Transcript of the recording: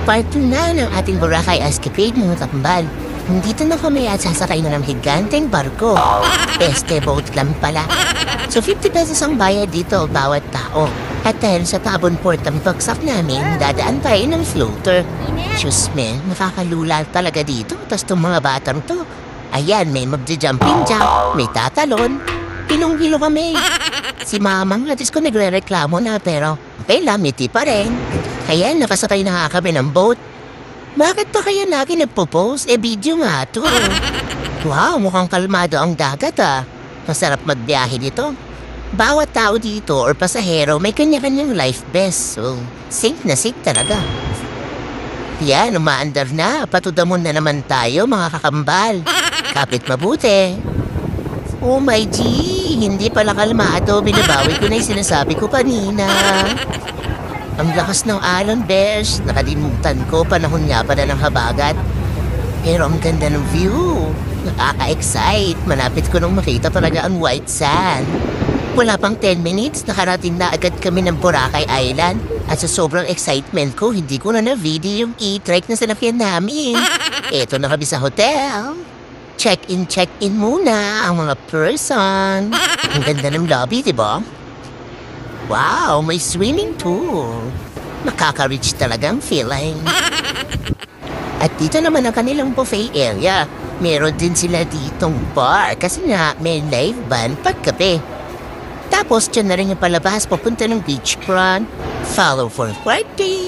Part 2 na ng ating Boracay escapade mga kambal. Nandito na kami at sasakay na ng higanteng barko. Peste boat lang pala. So 50 pesos ang bayad dito bawat tao. At dahil sa Tabon Port ang bagsak namin, dadaan tayo ng floater. Diyos me, makakalula talaga dito. Tas itong mga batang to. Ayan, may magja-jumping jack, may tatalon. Hilong-hilo kami. Si mamang natis ko nagre-reklamo na pero okay lang, miti pa rin. Kaya nakasakay na nga kami ng boat. Bakit pa kaya lagi nagpo-post? Video nga to. Wow, mukhang kalmado ang dagat Masarap magbiyahe dito. Bawat tao dito or pasahero may kanya-kanyang life vest. So, safe na safe talaga. Yan, umaandar na. Patudamon na naman tayo mga kakambal. Kapit mabuti. Oh my G, hindi pala kalmado. Binabawi ko na yung sinasabi ko kanina. Ang lakas ng alon, besh. Nakalimutan ko, panahon nga pala ng habagat. Pero ang ganda ng view. Nakaka-excite. Malapit ko nung makita talaga ang white sand. Wala pang 10 minutes, nakarating na agad kami ng Boracay Island. At sa sobrang excitement ko, hindi ko na na-video yung e-trike na sinakyan namin. Eto na kami sa hotel. Check-in muna ang mga person. Ang ganda ng lobby, diba? Wow, may swimming pool. Nakaka-rich talagang feeling. At dito naman ang kanilang buffet area. Meron din sila ditong bar kasi nga may live band paggabi. Tapos dyan na rin yung palabas papunta ng beachfront. Follow for party.